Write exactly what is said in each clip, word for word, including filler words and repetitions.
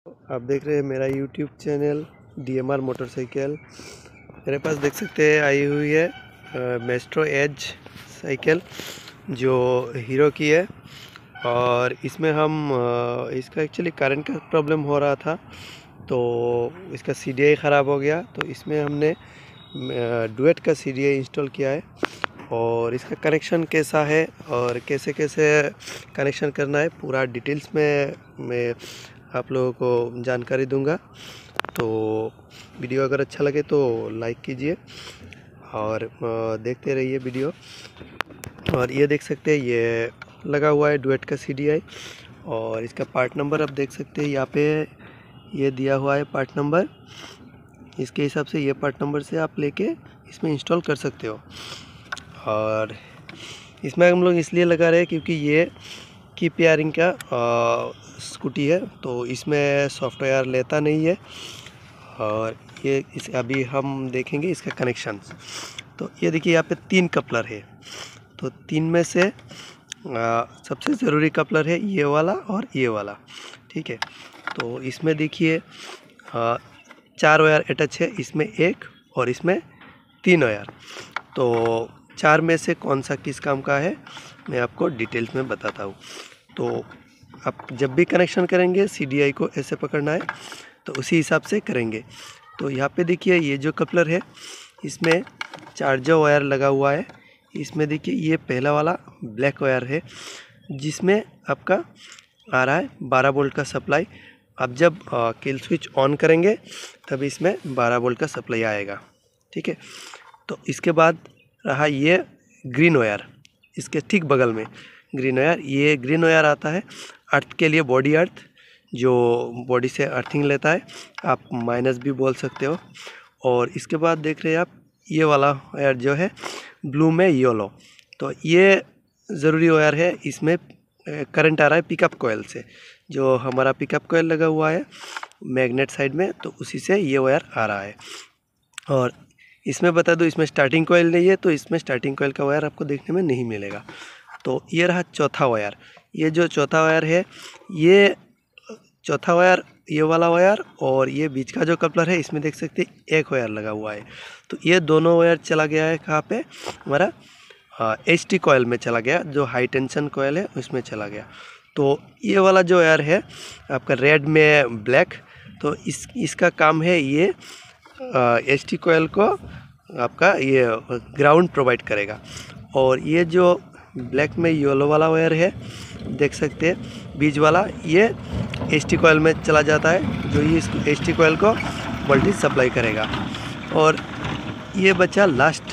आप देख रहे हैं मेरा YouTube channel D M R motorcycle. मेरे पास देख सकते हैं आई हुई है मेस्ट्रो एज साइकिल जो हीरो की है। और इसमें हम इसका एक्चुअली करंट का प्रॉब्लम हो रहा था, तो इसका सी डी आई ख़राब हो गया। तो इसमें हमने डुएट का सी डी आई इंस्टॉल किया है और इसका कनेक्शन कैसा है और कैसे कैसे कनेक्शन करना है पूरा डिटेल्स में मैं आप लोगों को जानकारी दूंगा। तो वीडियो अगर अच्छा लगे तो लाइक कीजिए और देखते रहिए वीडियो। और ये देख सकते हैं ये लगा हुआ है डुएट का सी डी आई और इसका पार्ट नंबर आप देख सकते हैं यहाँ पे ये दिया हुआ है पार्ट नंबर। इसके हिसाब से ये पार्ट नंबर से आप लेके इसमें इंस्टॉल कर सकते हो। और इसमें हम लोग इसलिए लगा रहे हैं क्योंकि ये की पेयरिंग का स्कूटी है, तो इसमें सॉफ्टवेयर लेता नहीं है। और ये इस अभी हम देखेंगे इसका कनेक्शन। तो ये देखिए यहाँ पे तीन कपलर है, तो तीन में से आ, सबसे ज़रूरी कपलर है ये वाला और ये वाला, ठीक है। तो इसमें देखिए चार वायर अटैच है, इसमें एक और इसमें तीन वायर। तो चार में से कौन सा किस काम का है मैं आपको डिटेल्स में बताता हूँ। तो आप जब भी कनेक्शन करेंगे सी डी आई को ऐसे पकड़ना है, तो उसी हिसाब से करेंगे। तो यहाँ पे देखिए ये जो कपलर है इसमें चार्जर वायर लगा हुआ है। इसमें देखिए ये पहला वाला ब्लैक वायर है जिसमें आपका आ रहा है बारह वोल्ट का सप्लाई। आप जब किल स्विच ऑन करेंगे तब इसमें बारह वोल्ट का सप्लाई आएगा, ठीक है। तो इसके बाद रहा ये ग्रीन वायर, इसके ठीक बगल में ग्रीन वायर। ये ग्रीन वायर आता है अर्थ के लिए, बॉडी अर्थ जो बॉडी से अर्थिंग लेता है, आप माइनस भी बोल सकते हो। और इसके बाद देख रहे हैं आप ये वाला वायर जो है ब्लू में येलो, तो ये ज़रूरी वायर है। इसमें करंट आ रहा है पिकअप कॉयल से, जो हमारा पिकअप कॉयल लगा हुआ है मैग्नेट साइड में, तो उसी से ये वायर आ रहा है। और इसमें बता दो इसमें स्टार्टिंग कॉयल नहीं है, तो इसमें स्टार्टिंग कॉयल का वायर आपको देखने में नहीं मिलेगा। तो ये रहा चौथा वायर। ये जो चौथा वायर है ये चौथा वायर ये वाला वायर और ये बीच का जो कपलर है इसमें देख सकते हैं एक वायर लगा हुआ है। तो ये दोनों वायर चला गया है कहाँ पे, हमारा एच टी कॉयल में चला गया, जो हाई टेंशन कॉयल है उसमें चला गया। तो ये वाला जो वायर है आपका रेड में ब्लैक, तो इस इसका काम है ये एच टी कॉयल को आपका ये ग्राउंड प्रोवाइड करेगा। और ये जो ब्लैक में येलो वाला वायर है देख सकते हैं बीच वाला, ये एच टी कॉयल में चला जाता है, जो ये इसको एच टी कॉयल को वोल्टेज सप्लाई करेगा। और ये बचा लास्ट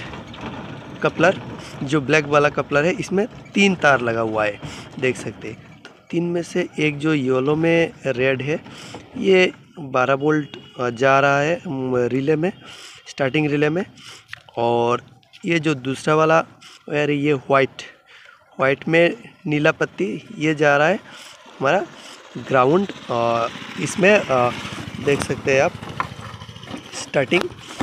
कपलर जो ब्लैक वाला कपलर है, इसमें तीन तार लगा हुआ है देख सकते हैं। तो तीन में से एक जो येलो में रेड है ये बारह वोल्ट जा रहा है रिले में, स्टार्टिंग रिले में। और ये जो दूसरा वाला वायर है ये वाइट वाइट में नीला पत्ती, ये जा रहा है हमारा ग्राउंड। और इसमें आ, देख सकते हैं आप स्टार्टिंग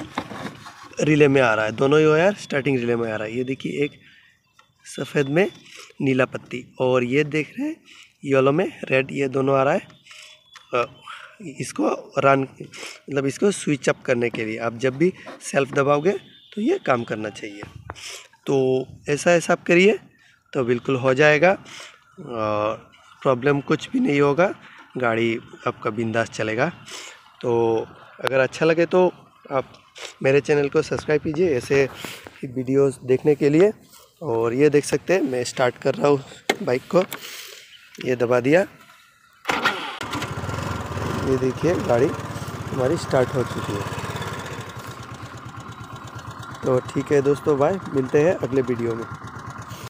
रिले में आ रहा है, दोनों ही वायर स्टार्टिंग रिले में आ रहा है। ये देखिए एक सफ़ेद में नीला पत्ती और ये देख रहे हैं येलो में रेड, ये दोनों आ रहा है। आ, इसको रन मतलब इसको स्विच अप करने के लिए आप जब भी सेल्फ दबाओगे तो ये काम करना चाहिए। तो ऐसा ऐसा आप करिए तो बिल्कुल हो जाएगा, प्रॉब्लम कुछ भी नहीं होगा, गाड़ी आपका बिंदास चलेगा। तो अगर अच्छा लगे तो आप मेरे चैनल को सब्सक्राइब कीजिए ऐसे वीडियोस देखने के लिए। और ये देख सकते हैं मैं स्टार्ट कर रहा हूँ बाइक को, ये दबा दिया, ये देखिए गाड़ी हमारी स्टार्ट हो चुकी है। तो ठीक है दोस्तों, बाय, मिलते हैं अगले वीडियो में।